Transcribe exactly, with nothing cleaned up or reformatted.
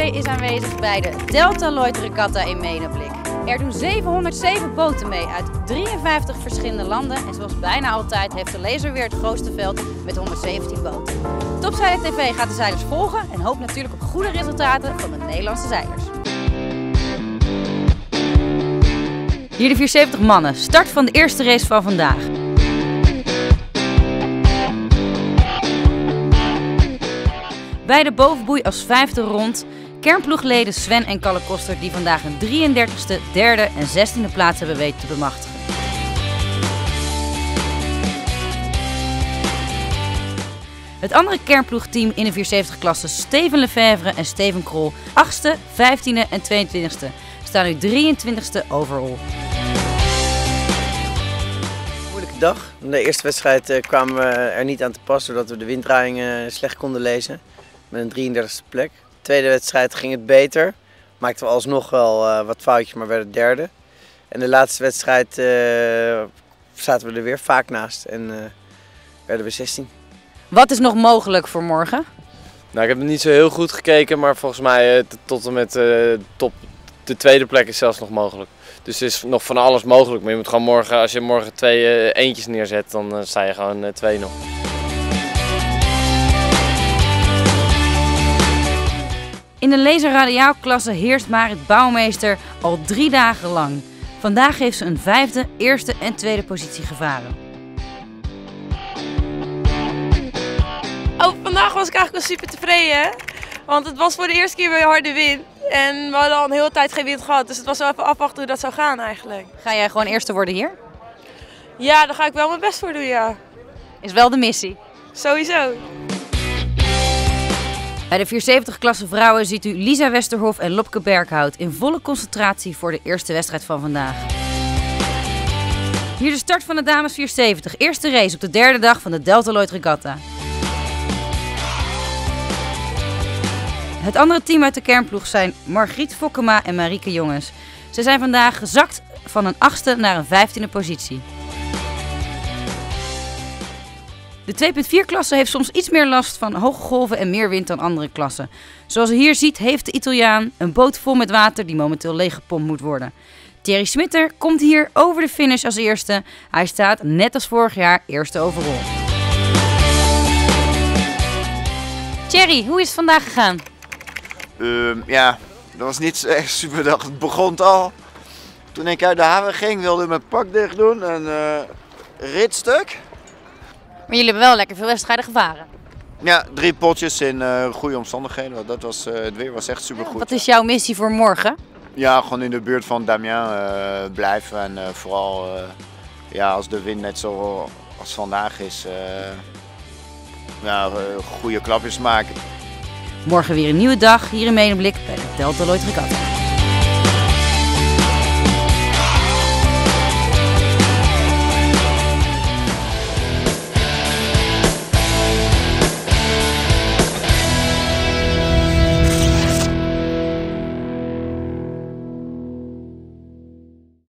is aanwezig bij de Delta Lloyd Regatta in Medemblik. Er doen zevenhonderdzeven boten mee uit drieënvijftig verschillende landen en zoals bijna altijd heeft de laser weer het grootste veld met honderdzeventien boten. Topzeiler T V gaat de zeilers volgen en hoopt natuurlijk op goede resultaten van de Nederlandse zeilers. Hier de vierenzeventig mannen, start van de eerste race van vandaag. Bij de bovenboei als vijfde rond kernploegleden Sven en Kalle Koster die vandaag een drieëndertigste, derde en zestiende plaats hebben weten te bemachtigen. Het andere kernploegteam in de vierenzeventig klasse Steven Lefevre en Steven Krol, achtste, vijftiende en tweeëntwintigste, staan nu drieëntwintigste overall. Moeilijke dag. De eerste wedstrijd uh, kwamen we er niet aan te pas doordat we de winddraaiingen slecht konden lezen. Met een drieëndertigste plek. De tweede wedstrijd ging het beter. Maakten we alsnog wel uh, wat foutjes, maar werden derde. En de laatste wedstrijd uh, zaten we er weer vaak naast en uh, werden we zestien. Wat is nog mogelijk voor morgen? Nou, ik heb niet zo heel goed gekeken, maar volgens mij uh, tot en met uh, top, de tweede plek is zelfs nog mogelijk. Dus er is nog van alles mogelijk. Maar je moet gewoon morgen, als je morgen twee uh, eentjes neerzet, dan uh, sta je gewoon uh, twee nog. In de laser-radiaalklasse heerst Marit Bouwmeester al drie dagen lang. Vandaag heeft ze een vijfde, eerste en tweede positie gevaren. Oh, vandaag was ik eigenlijk wel super tevreden, want het was voor de eerste keer weer harde wind. En we hadden al een hele tijd geen wind gehad, dus het was wel even afwachten hoe dat zou gaan eigenlijk. Ga jij gewoon eerste worden hier? Ja, daar ga ik wel mijn best voor doen, ja. Is wel de missie. Sowieso. Bij de vierenzeventig klasse vrouwen ziet u Lisa Westerhof en Lopke Berghout in volle concentratie voor de eerste wedstrijd van vandaag. Hier de start van de dames vierenzeventig, eerste race op de derde dag van de Delta Lloyd Regatta. Het andere team uit de kernploeg zijn Margriet Fokkema en Marieke Jongens. Ze zijn vandaag gezakt van een achtste naar een vijftiende positie. De twee punt vier klasse heeft soms iets meer last van hoge golven en meer wind dan andere klassen. Zoals u hier ziet heeft de Italiaan een boot vol met water die momenteel leeggepompt moet worden. Thierry Smitter komt hier over de finish als eerste. Hij staat net als vorig jaar eerste overall. Thierry, hoe is het vandaag gegaan? Uh, ja, dat was niet echt super dag. Het begon al. Toen ik uit de haven ging wilde ik mijn pak dicht doen en uh, ritstuk. Maar jullie hebben wel lekker veel wedstrijden gevaren. Ja, drie potjes in uh, goede omstandigheden. Dat was, uh, het weer was echt super goed. Wat is jouw missie voor morgen? Ja, gewoon in de buurt van Damien uh, blijven en uh, vooral uh, ja, als de wind net zo als vandaag is, uh, ja, uh, goede klapjes maken. Morgen weer een nieuwe dag hier in Medemblik bij de Delta Lloyd Regatta.